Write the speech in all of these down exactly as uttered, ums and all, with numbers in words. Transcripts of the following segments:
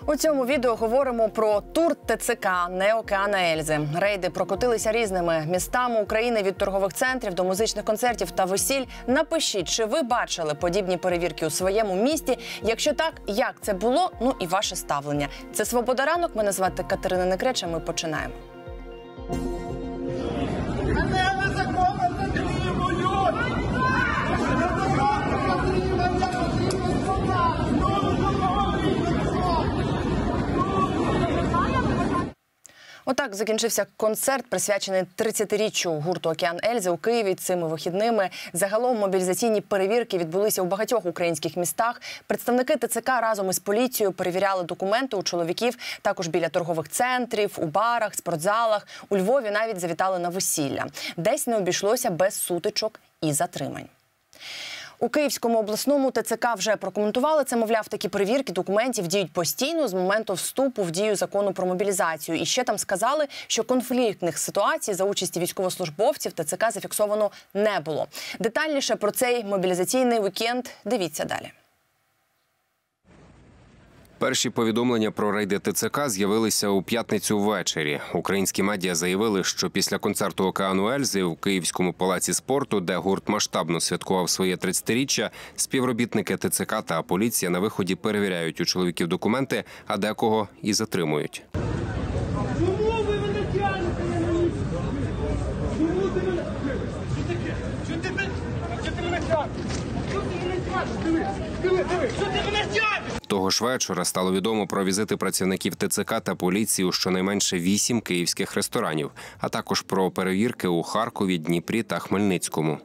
У цьому відео говоримо про тур ТЦК «Не Океана Ельзи». Рейди прокотилися різними містами України від торгових центрів до музичних концертів та весіль. Напишіть, чи ви бачили подібні перевірки у своєму місті? Якщо так, як це було? Ну і ваше ставлення. Це «Свобода ранок». Мене звати Катерина Некреча. Ми починаємо. Отак закінчився концерт, присвячений тридцятиріччю гурту «Океан Ельзи» у Києві цими вихідними. Загалом мобілізаційні перевірки відбулися у багатьох українських містах. Представники ТЦК разом із поліцією перевіряли документи у чоловіків, також біля торгових центрів, у барах, спортзалах. У Львові навіть завітали на весілля. Десь не обійшлося без сутичок і затримань. У Київському обласному ТЦК вже прокоментували це, мовляв, такі перевірки документів діють постійно з моменту вступу в дію закону про мобілізацію. І ще там сказали, що конфліктних ситуацій за участі військовослужбовців ТЦК зафіксовано не було. Детальніше про цей мобілізаційний вікенд дивіться далі. Перші повідомлення про рейди ТЦК з'явилися у п'ятницю ввечері. Українські медіа заявили, що після концерту «Океану Ельзи» у Київському палаці спорту, де гурт масштабно святкував своє тридцятиріччя, співробітники ТЦК та поліція на виході перевіряють у чоловіків документи, а декого і затримують. Чому ви мене тягнете на мені? Чому ти мене? Що ти мене? Що ти мене тягнеш? Що ти мене тягнеш? Диви, диви, диви, що ти мене тягнеш? Того ж вечора стало відомо про візити працівників ТЦК та поліції у щонайменше вісім київських ресторанів, а також про перевірки у Харкові, Дніпрі та Хмельницькому.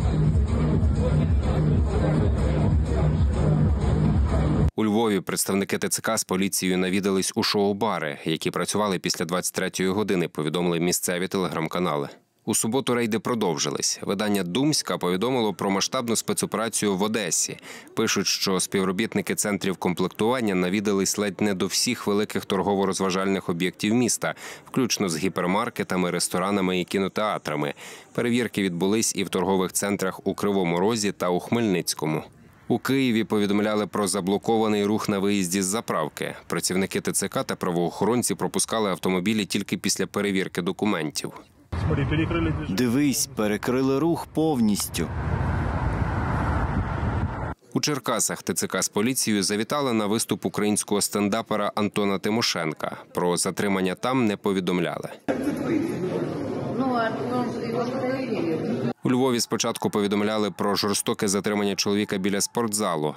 У Львові представники ТЦК з поліцією навідались у шоу-бари, які працювали після двадцять третьої години, повідомили місцеві телеграм-канали. У суботу рейди продовжились. Видання «Думська» повідомило про масштабну спецоперацію в Одесі. Пишуть, що співробітники центрів комплектування навідались ледь не до всіх великих торгово-розважальних об'єктів міста, включно з гіпермаркетами, ресторанами і кінотеатрами. Перевірки відбулись і в торгових центрах у Кривому Розі та у Хмельницькому. У Києві повідомляли про заблокований рух на виїзді з заправки. Працівники ТЦК та правоохоронці пропускали автомобілі тільки після перевірки документів. Дивись, перекрили рух повністю. У Черкасах ТЦК з поліцією завітали на виступ українського стендапера Антона Тимошенка. Про затримання там не повідомляли. У Львові спочатку повідомляли про жорстоке затримання чоловіка біля спортзалу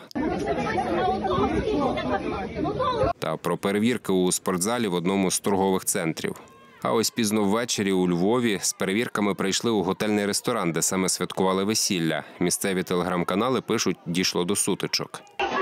та про перевірки у спортзалі в одному з торгових центрів. А ось пізно ввечері у Львові з перевірками прийшли у готельний ресторан, де саме святкували весілля. Місцеві телеграм-канали пишуть, дійшло до сутичок.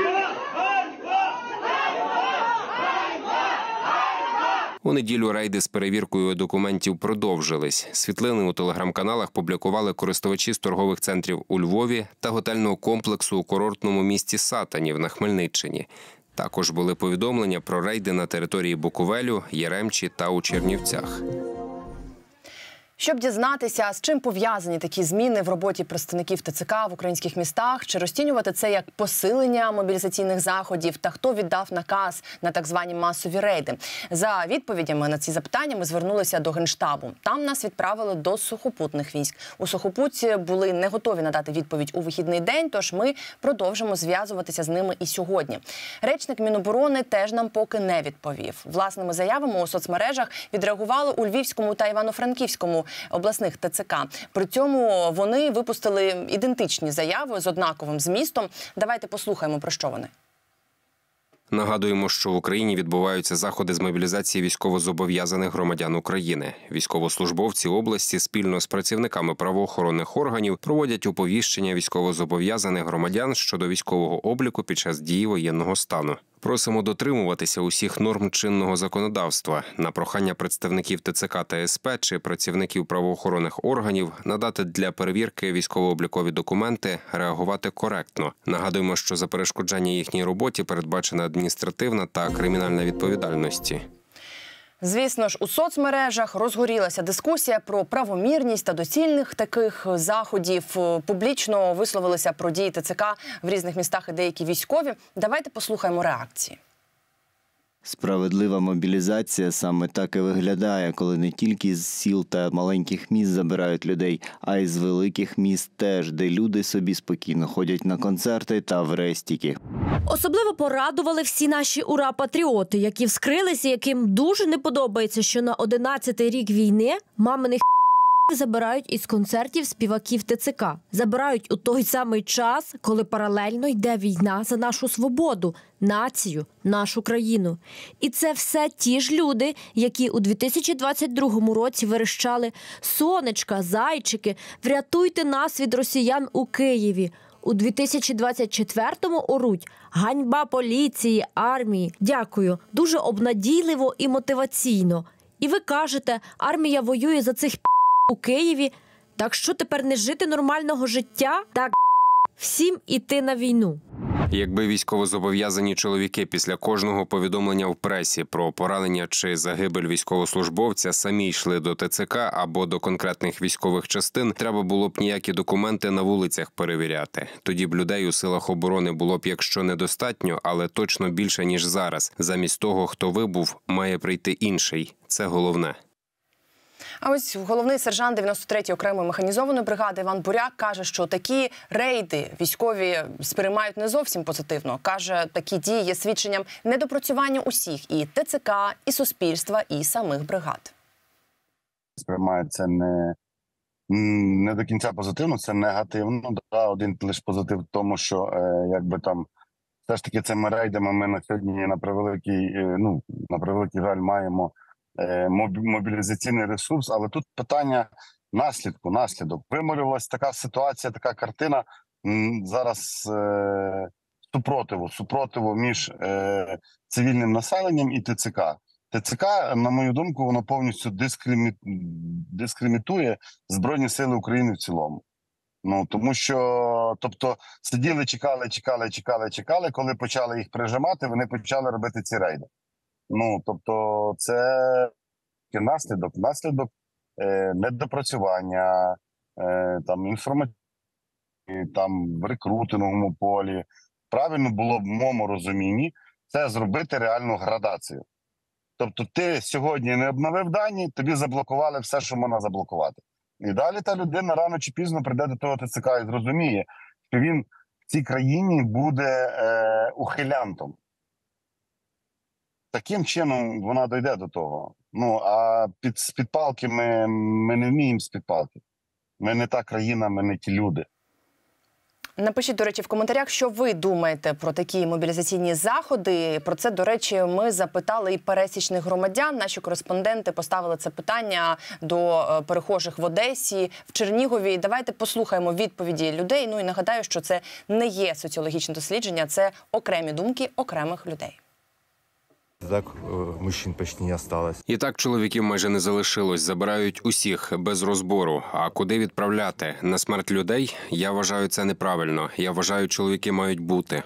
У неділю рейди з перевіркою документів продовжились. Світлини у телеграм-каналах публікували користувачі з торгових центрів у Львові та готельного комплексу у курортному місті Сатанів на Хмельниччині. Також були повідомлення про рейди на території Буковелю, Яремчі та у Чернівцях. Щоб дізнатися, з чим пов'язані такі зміни в роботі представників ТЦК в українських містах, чи розцінювати це як посилення мобілізаційних заходів, та хто віддав наказ на так звані масові рейди. За відповідями на ці запитання ми звернулися до Генштабу. Там нас відправили до сухопутних військ. У Сухопутці були не готові надати відповідь у вихідний день, тож ми продовжимо зв'язуватися з ними і сьогодні. Речник Міноборони теж нам поки не відповів. Власними заявами у соцмережах відреагували у Львівському та Івано-Франківському обласних ТЦК. При цьому вони випустили ідентичні заяви з однаковим змістом. Давайте послухаємо, про що вони. Нагадуємо, що в Україні відбуваються заходи з мобілізації військовозобов'язаних громадян України. Військовослужбовці області спільно з працівниками правоохоронних органів проводять оповіщення військовозобов'язаних громадян щодо військового обліку під час дії воєнного стану. Просимо дотримуватися усіх норм чинного законодавства. На прохання представників ТЦК та СП чи працівників правоохоронних органів надати для перевірки військово-облікові документи, реагувати коректно. Нагадуємо, що за перешкоджання їхній роботі передбачена адміністративна та кримінальна відповідальності. Звісно ж, у соцмережах розгорілася дискусія про правомірність та доцільних таких заходів. Публічно висловилися про дії ТЦК в різних містах і деякі військові. Давайте послухаємо реакції. Справедлива мобілізація саме так і виглядає, коли не тільки з сіл та маленьких міст забирають людей, а й з великих міст теж, де люди собі спокійно ходять на концерти та в рестіки. Особливо порадували всі наші ура-патріоти, які вскрилися, яким дуже не подобається, що на одинадцятий рік війни маминих забирають із концертів співаків ТЦК. Забирають у той самий час, коли паралельно йде війна за нашу свободу, націю, нашу країну. І це все ті ж люди, які у дві тисячі двадцять другому році верещали «Сонечка, зайчики, врятуйте нас від росіян у Києві». У дві тисячі двадцять четвертому оруть «Ганьба поліції, армії». Дякую. Дуже обнадійливо і мотиваційно. І ви кажете, армія воює за цих у Києві, так що тепер не жити нормального життя? Так, всім іти на війну. Якби військовозобов'язані чоловіки після кожного повідомлення в пресі про поранення чи загибель військовослужбовця самі йшли до ТЦК або до конкретних військових частин, треба було б ніякі документи на вулицях перевіряти. Тоді б людей у силах оборони було б, якщо недостатньо, але точно більше, ніж зараз. Замість того, хто вибув, має прийти інший. Це головне. А ось головний сержант дев'яносто третьої окремої механізованої бригади Іван Буряк каже, що такі рейди військові сприймають не зовсім позитивно. Каже, такі дії є свідченням недопрацювання усіх – і ТЦК, і суспільства, і самих бригад. Сприймають це не, не до кінця позитивно, це негативно. Да, один лише позитив в тому, що е, якби там все ж таки цими рейдами ми на сьогодні на превеликий, е, ну, на превеликий жаль маємо мобілізаційний ресурс, але тут питання наслідку, наслідок. Вималювалася така ситуація, така картина зараз е, супротиву, супротиву між е, цивільним населенням і ТЦК. ТЦК, на мою думку, воно повністю дискримі... дискримінує Збройні Сили України в цілому. Ну, тому що, тобто, сиділи, чекали, чекали, чекали, чекали, коли почали їх прижимати, вони почали робити ці рейди. Ну, тобто, це наслідок, наслідок е, недопрацювання, е, там, інформації, там, в рекрутинговому полі. Правильно було б, в моєму розумінні, це зробити реальну градацію. Тобто, ти сьогодні не обновив дані, тобі заблокували все, що можна заблокувати. І далі та людина рано чи пізно прийде до того ТЦК і зрозуміє, що він в цій країні буде е, ухилянтом. Таким чином вона дойде до того. Ну, а під, з підпалки ми, ми не вміємо з підпалки. Ми не та країна, ми не ті люди. Напишіть, до речі, в коментарях, що ви думаєте про такі мобілізаційні заходи. Про це, до речі, ми запитали і пересічних громадян. Наші кореспонденти поставили це питання до перехожих в Одесі, в Чернігові. Давайте послухаємо відповіді людей. Ну і нагадаю, що це не є соціологічне дослідження, це окремі думки окремих людей. Так, мужчин почти не осталось. І так чоловіків майже не залишилось. Забирають усіх, без розбору. А куди відправляти? На смерть людей? Я вважаю, це неправильно. Я вважаю, чоловіки мають бути.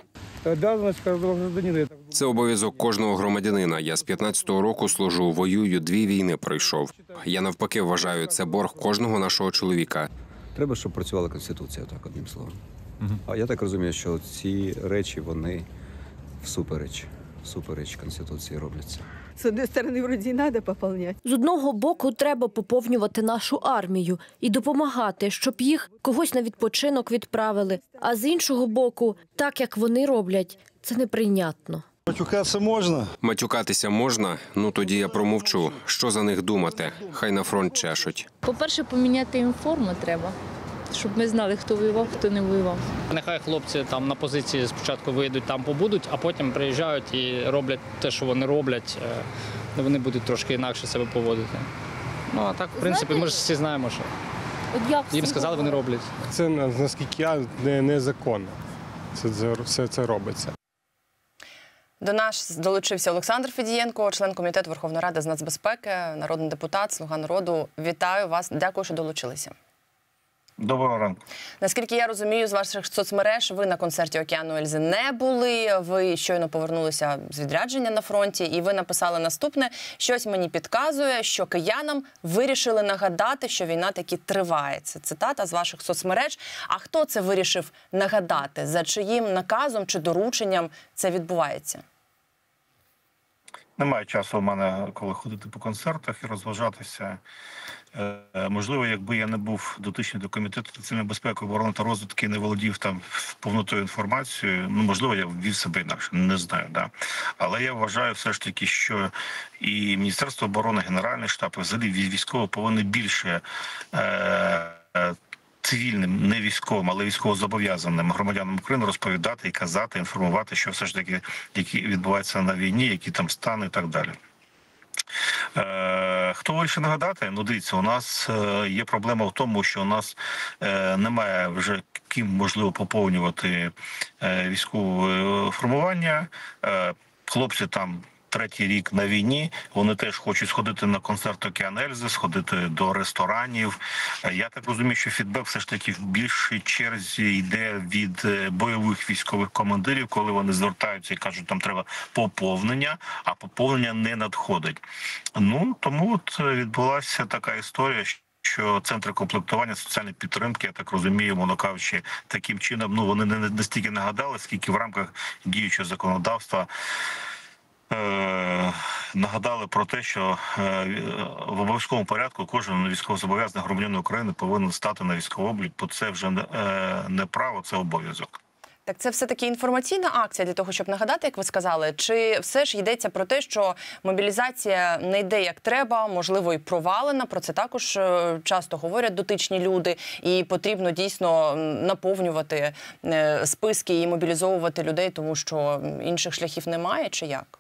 Це обов'язок кожного громадянина. Я з п'ятнадцятого року служу, воюю, дві війни пройшов. Я навпаки вважаю, це борг кожного нашого чоловіка. Треба, щоб працювала Конституція, так, одним словом. Угу. А я так розумію, що ці речі, вони всупереч. Супереч Конституції робляться. З однієї сторони, вроді, треба поповнювати. З одного боку, треба поповнювати нашу армію і допомагати, щоб їх когось на відпочинок відправили. А з іншого боку, так, як вони роблять, це неприйнятно. Матюкатися можна? Матюкатися можна? Ну тоді я промовчу. Що за них думати? Хай на фронт чешуть. По-перше, поміняти їм форму треба, щоб ми знали, хто воював, хто не воював. Нехай хлопці там на позиції спочатку вийдуть, там побудуть, а потім приїжджають і роблять те, що вони роблять. Вони будуть трошки інакше себе поводити. Ну, а так, в принципі, ми ж всі знаємо, що їм сказали, вони роблять. Це, наскільки я, незаконно. Це, це, все це робиться. До нас долучився Олександр Федієнко, член комітету Верховної Ради з нацбезпеки, народний депутат, «Слуга народу». Вітаю вас, дякую, що долучилися. Доброго ранку. Наскільки я розумію, з ваших соцмереж ви на концерті «Океану Ельзи» не були, ви щойно повернулися з відрядження на фронті, і ви написали наступне: «Щось мені підказує, що киянам вирішили нагадати, що війна таки триває». Це цитата з ваших соцмереж. А хто це вирішив нагадати? За чиїм наказом чи дорученням це відбувається? Немає часу у мене, коли ходити по концертах і розважатися. Можливо, якби я не був дотичний до комітету національної безпеки, оборони та розвідки, не володів там повнотою інформацією, ну, можливо, я вів себе інакше, не знаю, да. Але я вважаю все ж таки, що і Міністерство оборони, Генеральний штаб, і взагалі військово повинні більше е- цивільним, не військовим, але військовозобов'язаним громадянам України розповідати і казати, інформувати, що все ж таки, які відбуваються на війні, які там стани і так далі. Е, хто вирішив нагадати? Ну, дивіться, у нас е, є проблема в тому, що у нас е, немає вже ким можливо поповнювати е, військове формування. Е, хлопці там третій рік на війні, вони теж хочуть сходити на концерт «Океан Ельзи», сходити до ресторанів. Я так розумію, що фідбек все ж таки в більшій черзі йде від бойових військових командирів, коли вони звертаються і кажуть, там треба поповнення, а поповнення не надходить. Ну, тому от відбулася така історія, що центри комплектування соціальної підтримки, я так розумію, мовно кажучи, таким чином, ну, вони не настільки нагадали, скільки в рамках діючого законодавства нагадали про те, що в обов'язковому порядку кожен військовозобов'язаний громадянин України повинен стати на військовий облік, бо це вже не право, це обов'язок. Так це все-таки інформаційна акція для того, щоб нагадати, як ви сказали? Чи все ж йдеться про те, що мобілізація не йде як треба, можливо, і провалена? Про це також часто говорять дотичні люди. І потрібно дійсно наповнювати списки і мобілізовувати людей, тому що інших шляхів немає, чи як?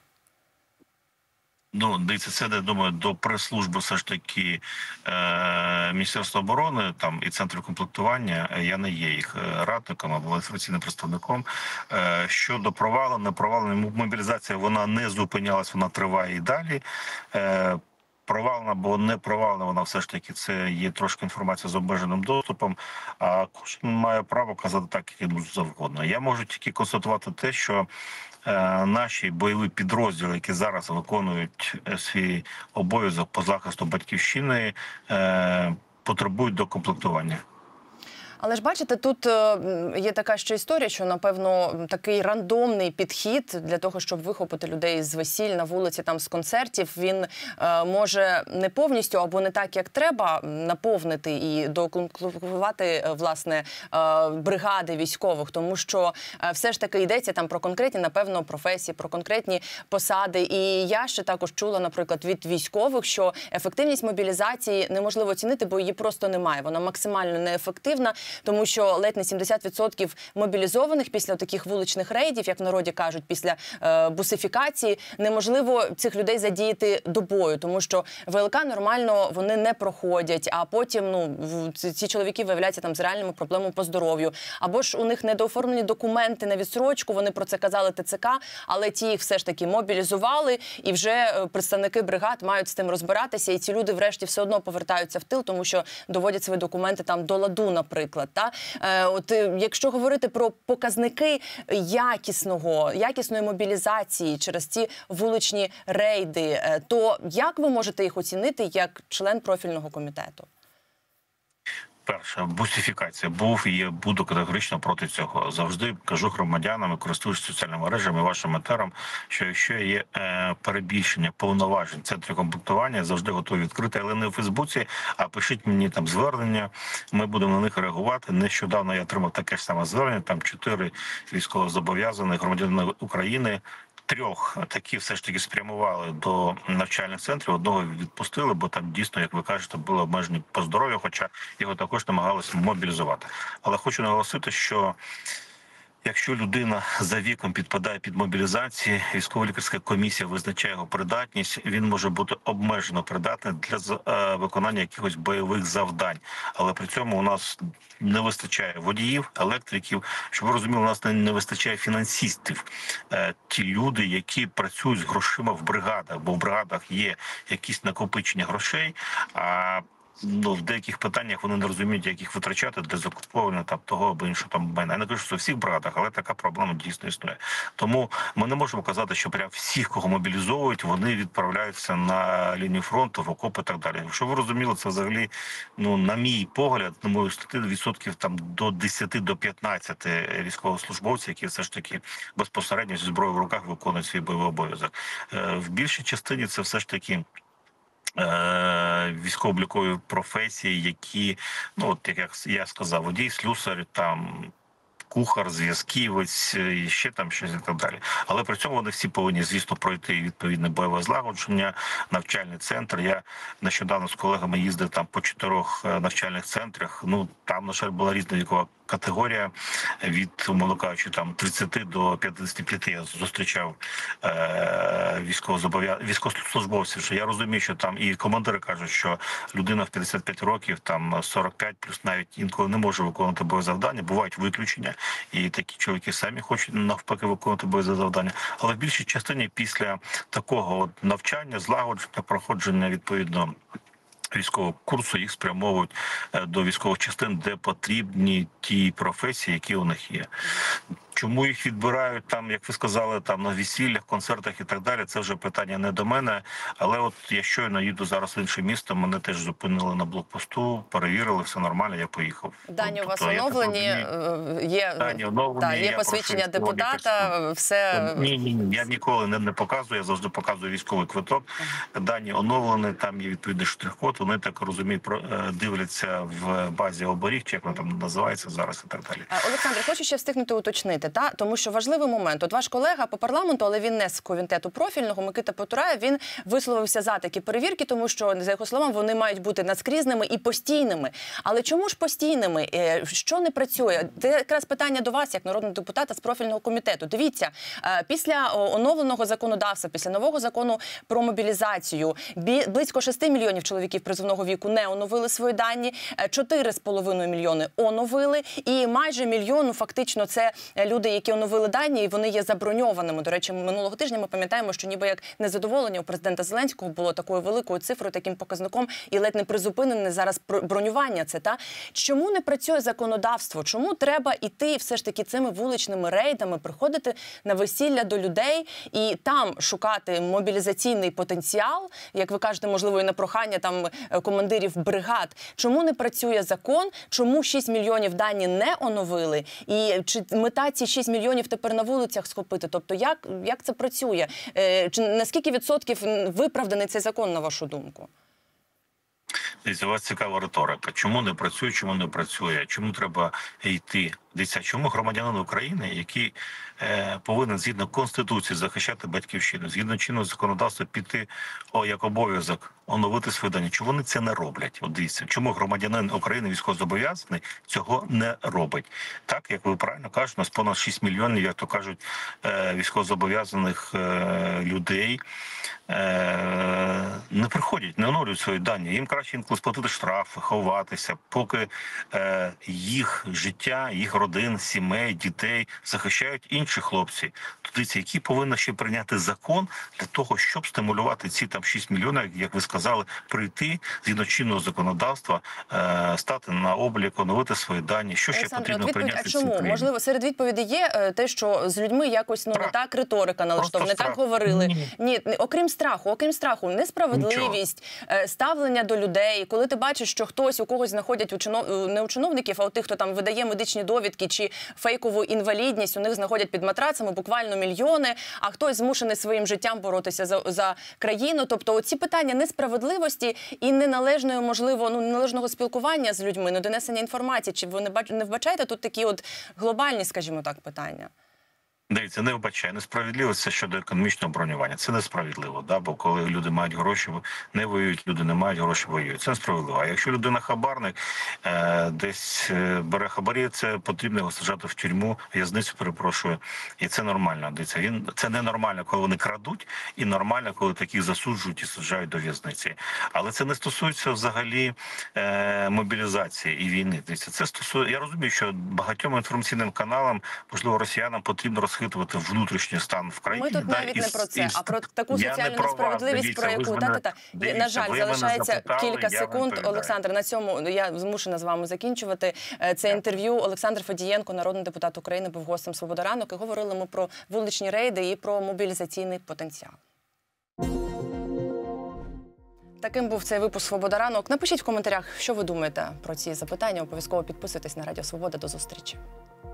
Ну, дивіться, це, я думаю, до прес-служби все ж таки е, Міністерства оборони там і центру комплектування. Я не є їх радником або інформаційним представником. Е, щодо провалу, не провалу, мобілізація, вона не зупинялась, вона триває і далі. Е, Провалена або не провалена, вона все ж таки це є трошки інформація з обмеженим доступом, а кожен має право казати так, як йому завгодно. Я можу тільки констатувати те, що е, наші бойові підрозділи, які зараз виконують свій обов'язок по захисту батьківщини, е, потребують докомплектування. Але ж бачите, тут є така ще історія, що, напевно, такий рандомний підхід для того, щоб вихопити людей з весіль на вулиці, там з концертів, він е, може не повністю або не так, як треба, наповнити і докомплектувати, власне, е, бригади військових, тому що е, все ж таки йдеться там про конкретні, напевно, професії, про конкретні посади. І я ще також чула, наприклад, від військових, що ефективність мобілізації неможливо оцінити, бо її просто немає. Вона максимально неефективна. Тому що ледь не сімдесят відсотків мобілізованих після таких вуличних рейдів, як в народі кажуть, після е, бусифікації, неможливо цих людей задіяти до бою, тому що ВЛК нормально вони не проходять, а потім ну, ці чоловіки виявляються там з реальними проблемами по здоров'ю. Або ж у них недооформлені документи на відсрочку, вони про це казали ТЦК, але ті їх все ж таки мобілізували, і вже представники бригад мають з тим розбиратися, і ці люди врешті все одно повертаються в тил, тому що доводять свої документи там до ладу, наприклад. Та? Е, от, якщо говорити про показники якісного, якісної мобілізації через ці вуличні рейди, е, то як ви можете їх оцінити як член профільного комітету? Перше, бусифікація. Був і є, буду категорично проти цього. Завжди кажу громадянам, користуюсь соціальними мережами, вашим етером, що якщо є е, перебільшення повноважень центрів комплектування, завжди готові відкрити, але не у Фейсбуці, а пишіть мені там звернення, ми будемо на них реагувати. Нещодавно я отримав таке ж саме звернення, там чотири військовозобов'язаних громадяни України, трьох такі все ж таки спрямували до навчальних центрів, одного відпустили, бо там дійсно, як ви кажете, були обмежені по здоров'ю, хоча його також намагалися мобілізувати. Але хочу наголосити, що якщо людина за віком підпадає під мобілізацію, військово-лікарська комісія визначає його придатність, він може бути обмежено придатний для виконання якихось бойових завдань. Але при цьому у нас не вистачає водіїв, електриків. Щоб ви розуміли, у нас не вистачає фінансистів. Ті люди, які працюють з грошима в бригадах, бо в бригадах є якісь накопичення грошей, а ну, в деяких питаннях вони не розуміють, як їх витрачати для закуповування там того або іншого там майна. Я не кажу, що в всіх бригадах, але така проблема дійсно існує. Тому ми не можемо казати, що прям всіх, кого мобілізовують, вони відправляються на лінію фронту, в окопи і так далі. Щоб ви розуміли, це взагалі, ну, на мій погляд, на мою статистику, відсотків там до десяти до п'ятнадцяти військовослужбовців, які все ж таки безпосередньо зі зброєю в руках виконують свій бойовий обов'язок. В більшій частині це все ж таки військово-облікові професії, які, ну, от як я сказав, водій, слюсар, там, кухар, зв'язківець, і ще там щось і так далі. Але при цьому вони всі повинні, звісно, пройти відповідне бойове злагодження, навчальний центр. Я нещодавно з колегами їздив там по чотирьох навчальних центрах. Ну, там, на жаль, була різна вікова категорія від, умовно кажучи, там тридцяти до п'ятдесяти п'яти. Я зустрічав е- військовослужбовців, що я розумію, що там і командири кажуть, що людина в п'ятдесят п'ять років, там сорок п'ять плюс навіть інколи не може виконувати бойове завдання. Бувають виключення, і такі чоловіки самі хочуть навпаки виконувати бойове завдання. Але в більшій частині після такого от навчання, злагодження, проходження відповідно військового курсу їх спрямовують до військових частин, де потрібні ті професії, які у них є. Чому їх відбирають там, як ви сказали, там на весіллях, концертах і так далі, це вже питання не до мене. Але от я щойно їду зараз в інше місто, мене теж зупинили на блокпосту, перевірили, все нормально, я поїхав. Дані у вас Тобто, оновлені, є, Дані оновлені, та, є я посвідчення прошу депутата, все... Ні, ні, ні, я ніколи не, не показую, я завжди показую військовий квиток. Дані оновлені, там є відповідний штрих-код, вони, так розумію, дивляться в базі оберіг, чи як воно там називається зараз і так далі. Олександр, хочу ще встигнути уточнити, та? Тому що важливий момент. От ваш колега по парламенту, але він не з комітету профільного, Микита Потураєв, він висловився за такі перевірки, тому що, за його словами, вони мають бути надскрізними і постійними. Але чому ж постійними? Що не працює? Це якраз питання до вас, як народного депутата з профільного комітету. Дивіться, після оновленого законодавства, після нового закону про мобілізацію, близько шести мільйонів чоловіків призовного віку не оновили свої дані, чотири з половиною мільйони оновили, і майже мільйону фактично це люди, які оновили дані, і вони є заброньованими. До речі, минулого тижня ми пам'ятаємо, що ніби як незадоволення у президента Зеленського було такою великою цифрою, таким показником, і ледь не призупинене зараз бронювання це, та? Чому не працює законодавство? Чому треба іти все ж таки цими вуличними рейдами, приходити на весілля до людей і там шукати мобілізаційний потенціал, як ви кажете, можливо, і на прохання там командирів бригад? Чому не працює закон? Чому шість мільйонів дані не оновили? І чи мета ці шість мільйонів тепер на вулицях схопити? Тобто як, як це працює? Е, чи наскільки відсотків виправданий цей закон, на вашу думку? Дивіться, у вас цікава риторика. Чому не працює, чому не працює? Чому треба йти? Дивіться, чому громадянин України, який е, повинен згідно Конституції захищати батьківщину, згідно чинного законодавства піти о, як обов'язок оновити свої дані, чому вони це не роблять? От дивіться, чому громадянин України військовозобов'язаний цього не робить? Так, як ви правильно кажете, у нас понад шість мільйонів, як то кажуть, е, військовозобов'язаних е, людей е, не приходять, не оновлюють свої дані. Їм краще інколи сплатити штрафи, ховатися, поки е, їх життя, їх родин, сімей, дітей захищають інші хлопці. Тоді які повинні ще прийняти закон для того, щоб стимулювати ці там шість мільйонів, як ви сказали, прийти згідно чинного законодавства, е, стати на облік, оновити свої дані. Що ще Олександр, потрібно відповідь, прийняти? а чому? Можливо, серед відповідей є те, що з людьми якось ну не так риторика налаштована, не так говорили. Ні. Ні, окрім страху, окрім страху, несправедливість, Нічого. ставлення до людей. Коли ти бачиш, що хтось у когось знаходять у чинов... не у чиновників, а у тих, хто там видає медичні довідки чи фейкову інвалідність, у них знаходять під матрацами буквально мільйони, а хтось змушений своїм життям боротися за, за країну. Тобто оці питання несправедливості і неналежної, можливо, ну, неналежного спілкування з людьми, недонесення інформації. Чи ви не, бач... не вбачаєте тут такі от глобальні, скажімо так, питання? Дивіться, не вбачає. Несправедливість це щодо економічного бронювання. Це несправедливо, да? Бо коли люди мають гроші, не воюють, люди не мають гроші, воюють. Це несправедливо. А якщо людина хабарник, е, десь бере хабарі, це потрібно його саджати в тюрму, в'язницю, перепрошую. І це нормально. Дивіться, він, це ненормально, коли вони крадуть, і нормально, коли таких засуджують і саджають до в'язниці. Але це не стосується взагалі е, мобілізації і війни. Дивіться, це стосується, я розумію, що багатьом інформаційним каналам, можливо, росіянам потрібно розхищати розхитувати внутрішній стан в країні. Ми тут да, навіть і, не про це, і, а про таку я соціальну не про вас, несправедливість, дивіться, про ви яку ж мене- та, та, та. дивіться, на жаль, ви мене залишається запитали, кілька я вам секунд. відповідаю. Олександр, на цьому я змушена з вами закінчувати. Це інтерв'ю. Олександр Федієнко, народний депутат України, був гостем «Свобода ранок», і говорили ми про вуличні рейди і про мобілізаційний потенціал. Таким був цей випуск «Свобода ранок». Напишіть в коментарях, що ви думаєте про ці запитання. Обов'язково підписуйтесь на Радіо Свобода. До зустрічі.